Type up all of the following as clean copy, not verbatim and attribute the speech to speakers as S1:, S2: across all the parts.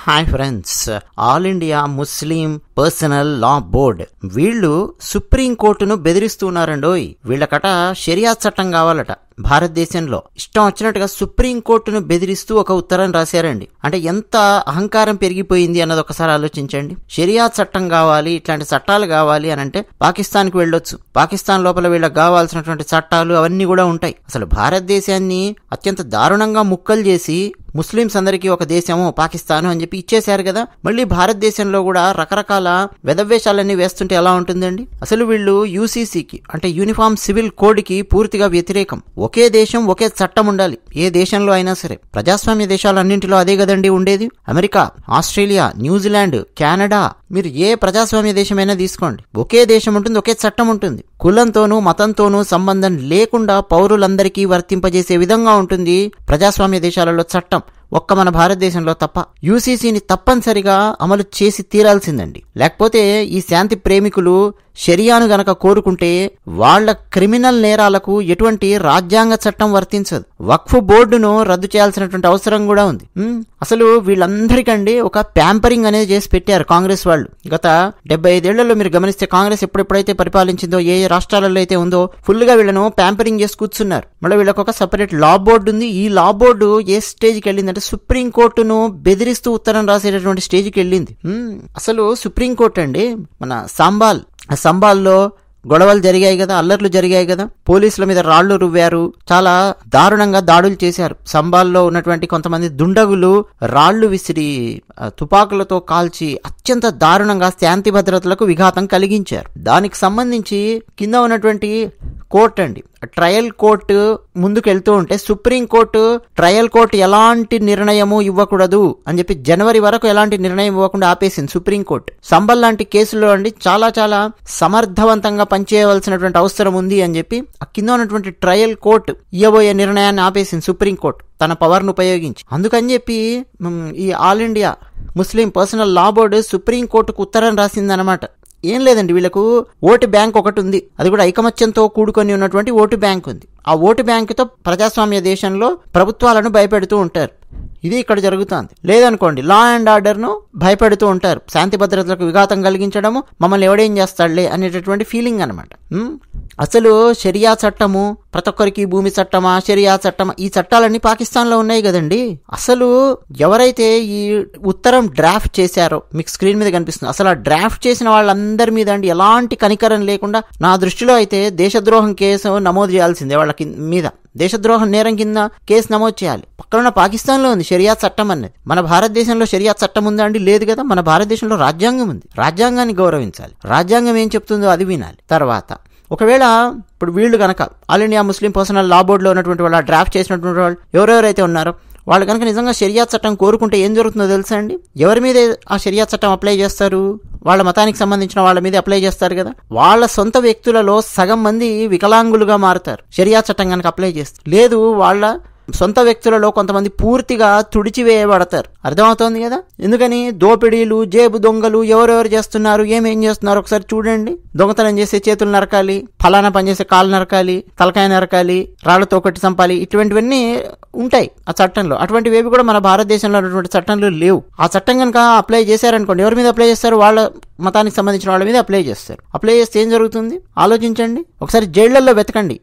S1: Hi friends, all India Muslim personal law board వీళ్ళు సుప్రీంకోర్టును బెదిరిస్తున్నారండోయ్. వీళ్ళకట షరియా చట్టం కావాలట. భారతదేశంలో ఇష్టం వచ్చినట్టుగా సుప్రీంకోర్టును బెదిరిస్తూ ఒక ఉత్తరం రాశారండి. అంటే ఎంత అహంకారం పెరిగిపోయింది అన్నది ఒకసారి ఆలోచించండి. షరియా చట్టం కావాలి, ఇట్లాంటి చట్టాలు కావాలి అని అంటే పాకిస్తాన్కి వెళ్ళొచ్చు. పాకిస్తాన్ లోపల వీళ్ళకి కావాల్సినటువంటి చట్టాలు అవన్నీ కూడా ఉంటాయి. అసలు భారతదేశాన్ని అత్యంత దారుణంగా ముక్కలు చేసి ముస్లింస్ అందరికీ ఒక దేశము పాకిస్తాను అని చెప్పి ఇచ్చేశారు కదా. మళ్ళీ భారతదేశంలో కూడా రకరకాల వెధవేషాలన్నీ వేస్తుంటే ఎలా ఉంటుందండి? అసలు వీళ్ళు యూసీసీకి అంటే యూనిఫామ్ సివిల్ కోడ్ కి పూర్తిగా వ్యతిరేకం. ఒకే దేశం ఒకే చట్టం ఉండాలి ఏ దేశంలో అయినా సరే. ప్రజాస్వామ్య దేశాలన్నింటిలో అదే కదండి ఉండేది. అమెరికా, ఆస్ట్రేలియా, న్యూజిలాండ్, కెనడా, మీరు ఏ ప్రజాస్వామ్య దేశమైనా తీసుకోండి, ఒకే దేశం ఉంటుంది, ఒకే చట్టం ఉంటుంది. కులంతోనూ మతంతోనూ సంబంధం లేకుండా పౌరులందరికీ వర్తింపజేసే విధంగా ఉంటుంది ప్రజాస్వామ్య దేశాలలో చట్టం. ఒక్క మన భారతదేశంలో తప్ప. యూసీసీని తప్పనిసరిగా అమలు చేసి తీరాల్సిందండి. లేకపోతే ఈ శాంతి ప్రేమికులు షరియాను గనక కోరుకుంటే వాళ్ల క్రిమినల్ నేరాలకు ఎటువంటి రాజ్యాంగ చట్టం వర్తించదు. వక్ఫ్ బోర్డును రద్దు చేయాల్సినటువంటి అవసరం కూడా ఉంది. అసలు వీళ్ళందరికండి ఒక ప్యాంపరింగ్ అనేది చేసి పెట్టారు కాంగ్రెస్ వాళ్ళు. గత 75 ఏళ్లలో మీరు గమనిస్తే కాంగ్రెస్ ఎప్పుడెప్పుడైతే పరిపాలించిందో, ఏ రాష్ట్రాలలో అయితే ఉందో, ఫుల్ గా వీళ్ళను ప్యాంపరింగ్ చేసి కూర్చున్నారు. మళ్ళీ వీళ్ళకి ఒక సపరేట్ లా బోర్డు ఉంది. ఈ లా బోర్డు ఏ స్టేజ్కి వెళ్ళిందంటే సుప్రీంకోర్టును బెదిరిస్తూ ఉత్తరం రాసేటటువంటి స్టేజ్కి వెళ్ళింది. అసలు సుప్రీంకోర్టు అండి మన సంబాల్లో గొడవలు జరిగాయి కదా, అల్లర్లు జరిగాయి కదా, పోలీసుల మీద రాళ్లు రువ్వారు, చాలా దారుణంగా దాడులు చేశారు. సంబాల్లో ఉన్నటువంటి కొంతమంది దుండగులు రాళ్లు విసిరి తుపాకులతో కాల్చి అత్యంత దారుణంగా శాంతి భద్రతలకు విఘాతం కలిగించారు. దానికి సంబంధించి కింద ఉన్నటువంటి కోర్టు అండి, ట్రయల్ కోర్టు ముందుకు వెళ్తూ ఉంటే సుప్రీంకోర్టు ట్రయల్ కోర్టు ఎలాంటి నిర్ణయము ఇవ్వకూడదు అని చెప్పి జనవరి వరకు ఎలాంటి నిర్ణయం ఇవ్వకుండా ఆపేసింది సుప్రీంకోర్టు. సంబల్ లాంటి కేసులో అండి చాలా చాలా సమర్థవంతంగా పనిచేయవలసినటువంటి అవసరం ఉంది అని చెప్పి ఆ కింద ఉన్నటువంటి ట్రయల్ కోర్టు ఇవ్వబోయే నిర్ణయాన్ని ఆపేసింది సుప్రీంకోర్టు తన పవర్ను ఉపయోగించి. అందుకని చెప్పి ఈ all India Muslim personal law board సుప్రీంకోర్టుకు ఉత్తరం రాసిందనమాట. ఏం లేదండి, వీళ్ళకు ఓటు బ్యాంక్ ఒకటి ఉంది. అది కూడా ఐకమత్యంతో కూడుకొని ఉన్నటువంటి ఓటు బ్యాంక్ ఉంది. ఆ ఓటు బ్యాంకుతో ప్రజాస్వామ్య దేశంలో ప్రభుత్వాలను భయపెడుతూ ఉంటారు. ఇది ఇక్కడ జరుగుతుంది. లేదనుకోండి లా అండ్ ఆర్డర్ ను భయపెడుతూ ఉంటారు. శాంతి భద్రతలకు విఘాతం కలిగించడము, మమ్మల్ని ఎవడేం చేస్తాడులే అనేటటువంటి ఫీలింగ్ అనమాట. అసలు షరియా చట్టము, ప్రతి ఒక్కరికి భూమి చట్టమా, షరియా చట్టమా, ఈ చట్టాలన్నీ పాకిస్తాన్లో ఉన్నాయి కదండి. అసలు ఎవరైతే ఈ ఉత్తరం డ్రాఫ్ట్ చేశారో మీకు స్క్రీన్ మీద కనిపిస్తుంది. అసలు ఆ డ్రాఫ్ట్ చేసిన వాళ్ళందరి మీద అండి ఎలాంటి కనికరం లేకుండా, నా దృష్టిలో అయితే దేశద్రోహం కేసు నమోదు చేయాల్సిందే వాళ్ళ మీద. దేశద్రోహం నేరం కింద కేసు నమోదు చేయాలి. పక్కన పాకిస్తాన్లో ఉంది షరియా చట్టం అనేది. మన భారతదేశంలో షరియా చట్టం ఉందా అండి? లేదు కదా. మన భారతదేశంలో రాజ్యాంగం ఉంది. రాజ్యాంగాన్ని గౌరవించాలి. రాజ్యాంగం ఏం చెప్తుందో అది వినాలి. తర్వాత ఒకవేళ ఇప్పుడు వీళ్ళు కనుక all India Muslim personal law బోర్డులో ఉన్నటువంటి వాళ్ళు, డ్రాఫ్ట్ చేసినటువంటి వాళ్ళు ఎవరెవరైతే ఉన్నారో వాళ్ళు కనుక నిజంగా షరియా చట్టం కోరుకుంటే ఏం జరుగుతుందో తెలుసా అండి? ఎవరి మీద ఆ షరియా చట్టం అప్లై చేస్తారు? వాళ్ళ మతానికి సంబంధించిన వాళ్ళ మీద అప్లై చేస్తారు కదా. వాళ్ళ సొంత వ్యక్తులలో సగం మంది వికలాంగులుగా మారుతారు షరియా చట్టం కనుక అప్లై చేస్తారు. లేదు, వాళ్ళ సొంత వ్యక్తులలో కొంతమంది పూర్తిగా తుడిచివేయబడతారు. అర్థమవుతోంది కదా. ఎందుకని? దోపిడీలు, జేబు దొంగలు ఎవరెవరు చేస్తున్నారు, ఏమేం చేస్తున్నారు ఒకసారి చూడండి. దొంగతనం చేసే చేతులు నరకాలి, ఫలానా పనిచేసే కాళ్ళు నరకాలి, తలకాయ నరకాలి, రాళ్లతో కొట్టి చంపాలి, ఇటువంటివన్నీ ఉంటాయి ఆ చట్టంలో. అటువంటివి కూడా మన భారతదేశంలో ఉన్నటువంటి చట్టంలో లేవు. ఆ చట్టం కనుక అప్లై చేశారనుకోండి, ఎవరి మీద అప్లై చేస్తారు? వాళ్ళ మతానికి సంబంధించిన వాళ్ళ మీద అప్లై చేస్తారు. అప్లై చేస్తే ఏం జరుగుతుంది ఆలోచించండి. ఒకసారి జైళ్లలో వెతకండి.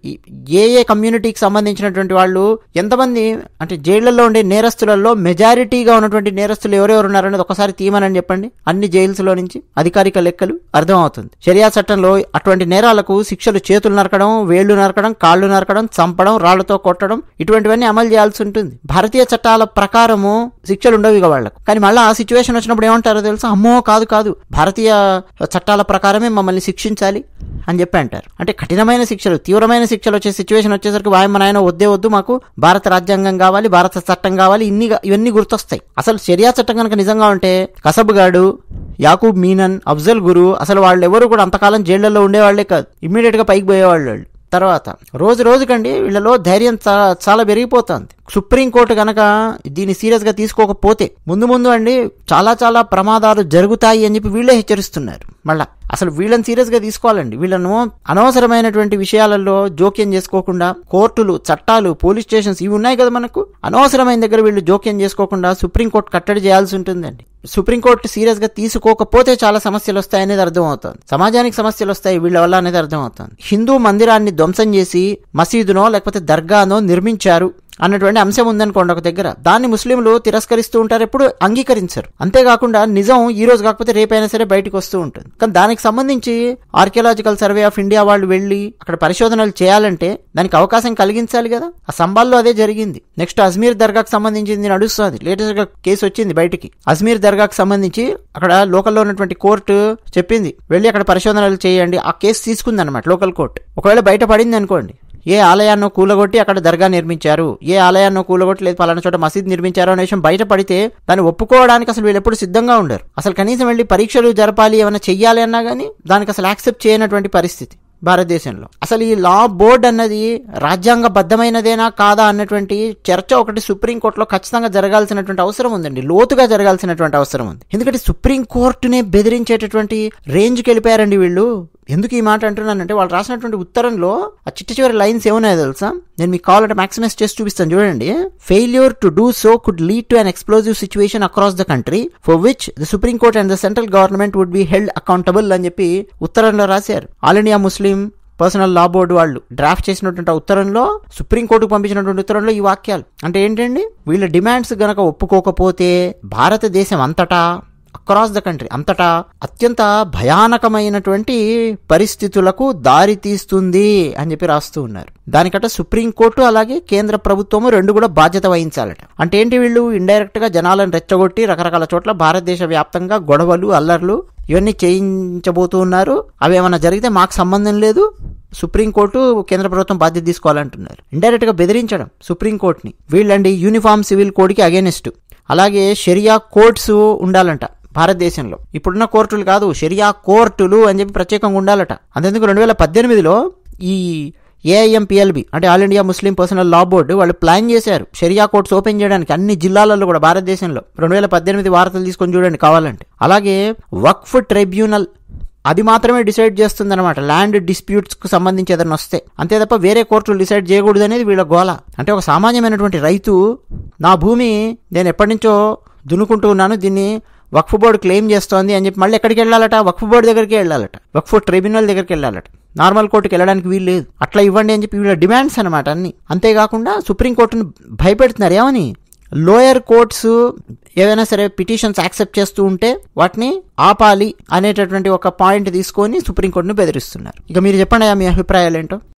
S1: ఏ కమ్యూనిటీకి సంబంధించినటువంటి వాళ్ళు ఎంతమంది, అంటే జైళ్లలో ఉండే నేరస్తులలో మెజారిటీగా ఉన్నటువంటి నేరస్తులు ఎవరెవరు ఉన్నారనేది ఒకసారి తీయమని చెప్పండి. అన్ని జైల్స్ లో నుంచి అధికారిక లెక్కలు అర్థమవుతుంది. షరియా చట్టంలో అటువంటి నేరాలకు శిక్షలు చేతులు నరకడం, వేళ్లు నరకడం, కాళ్లు నరకడం, చంపడం, రాళ్లతో కొట్టడం, ఇటువంటివన్నీ అమలు చేయాల్సి ఉంటుంది. భారతీయ చట్టాల ప్రకారము శిక్షలు ఉండవు ఇక వాళ్లకు. కానీ మళ్ళీ ఆ సిచ్యువేషన్ వచ్చినప్పుడు ఏమంటారో తెలుసా? అమ్మో కాదు, భారతీయ చట్టాల ప్రకారమే మమ్మల్ని శిక్షించాలి అని చెప్పి అంటారు. అంటే కఠినమైన శిక్షలు, తీవ్రమైన శిక్షలు వచ్చే సిచ్యువేషన్ వచ్చేసరికి వాయమ్మ నాయన వద్దు, మాకు భారత రాజ్యాంగం కావాలి, భారత చట్టం కావాలి, ఇవన్నీ గుర్తొస్తాయి. అసలు షరియా చట్టం కనుక నిజంగా ఉంటే కసబ్ గాడు, యాకూబ్ మీనన్, అఫ్జల్ గురు, అసలు వాళ్ళు ఎవరు కూడా అంతకాలం జైళ్లలో ఉండేవాళ్లే కాదు, ఇమ్మీడియట్ గా పైకి పోయేవాళ్ళు. తర్వాత రోజు రోజుకండి వీళ్ళలో ధైర్యం చాలా పెరిగిపోతుంది. సుప్రీంకోర్టు గనక దీన్ని సీరియస్ గా తీసుకోకపోతే ముందు అండి చాలా చాలా ప్రమాదాలు జరుగుతాయి అని చెప్పి వీళ్ళే హెచ్చరిస్తున్నారు. మళ్ళా అసలు వీళ్ళని సీరియస్ గా తీసుకోవాలండి. వీళ్ళను అనవసరమైనటువంటి విషయాలలో జోక్యం చేసుకోకుండా కోర్టులు, చట్టాలు, పోలీస్ స్టేషన్స్ ఇవి ఉన్నాయి కదా మనకు, అనవసరమైన దగ్గర వీళ్ళు జోక్యం చేసుకోకుండా సుప్రీంకోర్టు కట్టడి చేయాల్సి ఉంటుందండి. సుప్రీంకోర్టు సీరియస్ గా తీసుకోకపోతే చాలా సమస్యలు వస్తాయి అనేది అర్థమవుతుంది. సమాజానికి సమస్యలు వస్తాయి వీళ్ళ వల్ల అనేది అర్థమవుతుంది. హిందూ మందిరాన్ని ధ్వంసం చేసి మసీదునో లేకపోతే దర్గానో నిర్మించారు అన్నటువంటి అంశం ఉందనుకోండి ఒక దగ్గర, దాన్ని ముస్లింలు తిరస్కరిస్తూ ఉంటారు, ఎప్పుడు అంగీకరించరు. అంతేకాకుండా నిజం ఈ రోజు కాకపోతే రేపైనా సరే బయటకు వస్తూ ఉంటుంది. కానీ దానికి సంబంధించి ఆర్కియాలజికల్ సర్వే ఆఫ్ ఇండియా వాళ్ళు వెళ్ళి అక్కడ పరిశోధనలు చేయాలంటే దానికి అవకాశం కలిగించాలి కదా. ఆ సంబాల్లో అదే జరిగింది. నెక్స్ట్ అజ్మీర్ దర్గాకు సంబంధించింది నడుస్తుంది. లేటెస్ట్ గా కేసు వచ్చింది బయటికి. అజ్మీర్ దర్గాకు సంబంధించి అక్కడ లోకల్లో ఉన్నటువంటి కోర్టు చెప్పింది వెళ్ళి అక్కడ పరిశోధనలు చేయండి. ఆ కేసు తీసుకుంది అనమాట లోకల్ కోర్టు. ఒకవేళ బయట పడింది అనుకోండి, ఏ ఆలయాన్నో కూలగొట్టి అక్కడ దర్గా నిర్మించారు, ఏ ఆలయాన్నో కూలగొట్టి లేదు పలానా చోట మసీద్ నిర్మించారు అనే విషయం బయటపడితే దాన్ని ఒప్పుకోవడానికి అసలు వీళ్ళు ఎప్పుడు సిద్ధంగా ఉండరు. అసలు కనీసం వెళ్ళి పరీక్షలు జరపాలి ఏమైనా చెయ్యాలి అన్నా కానీ దానికి అసలు యాక్సెప్ట్ చేయనటువంటి పరిస్థితి భారతదేశంలో. అసలు ఈ లా బోర్డ్ అన్నది రాజ్యాంగబద్ధమైనదేనా కాదా అన్నటువంటి చర్చ ఒకటి సుప్రీంకోర్టులో ఖచ్చితంగా జరగాల్సినటువంటి అవసరం ఉందండి, లోతుగా జరగాల్సినటువంటి అవసరం ఉంది. ఎందుకంటే సుప్రీంకోర్టునే బెదిరించేటటువంటి రేంజ్కి వెళ్ళిపోయారండి వీళ్ళు. ఎందుకు ఈ మాట అంటున్నానంటే వాళ్ళు రాసినటువంటి ఉత్తరంలో ఆ చిట్ట చివరి లైన్స్ ఏమన్నాయో తెలుసా? నేను మీకు కావాలంటే మ్యాక్సిమైజ్ చేసి చూపిస్తాను చూడండి. Failure to do so could lead to an explosive situation across the country for which the supreme court and the central government would be held accountable అని చెప్పి ఉత్తరంలో రాశారు. All India Muslim personal law board వాళ్ళు draft చేసినటువంటి ఉత్తరంలో, సుప్రీంకోర్టుకు పంపించినటువంటి ఉత్తరంలో ఈ వాక్యాలు. అంటే ఏంటండి, వీళ్ళ డిమాండ్స్ గనక ఒప్పుకోకపోతే భారతదేశం అంతటా అక్రాస్ ద కంట్రీ అంతటా అత్యంత భయానకమైనటువంటి పరిస్థితులకు దారి తీస్తుంది అని చెప్పి రాస్తూ ఉన్నారు. దానికట సుప్రీంకోర్టు అలాగే కేంద్ర ప్రభుత్వము రెండు కూడా బాధ్యత వహించాలట. అంటే ఏంటి, వీళ్ళు ఇండైరెక్ట్ గా జనాలను రెచ్చగొట్టి రకరకాల చోట్ల భారతదేశ వ్యాప్తంగా గొడవలు అల్లర్లు ఇవన్నీ చేయించబోతూ ఉన్నారు. అవి ఏమైనా జరిగితే మాకు సంబంధం లేదు, సుప్రీంకోర్టు కేంద్ర ప్రభుత్వం బాధ్యత తీసుకోవాలంటున్నారు. ఇండైరెక్ట్ గా బెదిరించడం సుప్రీంకోర్టుని. వీళ్ళండి యూనిఫామ్ సివిల్ కోడ్కి అగేనిస్ట్. అలాగే షరియా కోర్ట్స్ ఉండాలంట భారతదేశంలో. ఇప్పుడున్న కోర్టులు కాదు, షరియా కోర్టులు అని చెప్పి ప్రత్యేకంగా ఉండాలట. అంతేందుకు 2018లో ఈ ఏఐఎంపిఎల్బి అంటే all India Muslim personal law board వాళ్ళు ప్లాన్ చేశారు షరియా కోర్ట్స్ ఓపెన్ చేయడానికి అన్ని జిల్లాలలో కూడా భారతదేశంలో. 2018 వార్తలు తీసుకొని చూడండి కావాలంటే. అలాగే వక్ఫ్ ట్రైబ్యునల్ అది మాత్రమే డిసైడ్ చేస్తుంది అనమాట ల్యాండ్ డిస్ప్యూట్స్ కు సంబంధించి ఏదైనా వస్తే, అంతే తప్ప వేరే కోర్టులు డిసైడ్ చేయకూడదు అనేది వీళ్ళ గోల. అంటే ఒక సామాన్యమైనటువంటి రైతు నా భూమి నేను ఎప్పటి నుంచో దున్నుకుంటూ ఉన్నాను, దీన్ని వక్ఫ్ బోర్డు క్లెయిమ్ చేస్తోంది అని చెప్పి మళ్ళీ ఎక్కడికి వెళ్ళాలట, వక్ఫ్ బోర్డు దగ్గరికి వెళ్ళాలట, వక్ఫ్ ట్రైబ్యునల్ దగ్గరికి వెళ్ళాలట. నార్మల్ కోర్టుకి వెళ్ళడానికి వీలు లేదు. అట్లా ఇవ్వండి అని చెప్పి వీళ్ళ డిమాండ్స్ అనమాట అన్ని. అంతేకాకుండా సుప్రీంకోర్టును భయపెడుతున్నారు. ఏమని, లోయర్ కోర్ట్స్ ఏవైనా సరే పిటిషన్స్ యాక్సెప్ట్ చేస్తూ ఉంటే వాటిని ఆపాలి అనేటటువంటి ఒక పాయింట్ తీసుకొని సుప్రీంకోర్టును బెదిరిస్తున్నారు. ఇక మీరు చెప్పండి మీ అభిప్రాయాలు ఏంటో.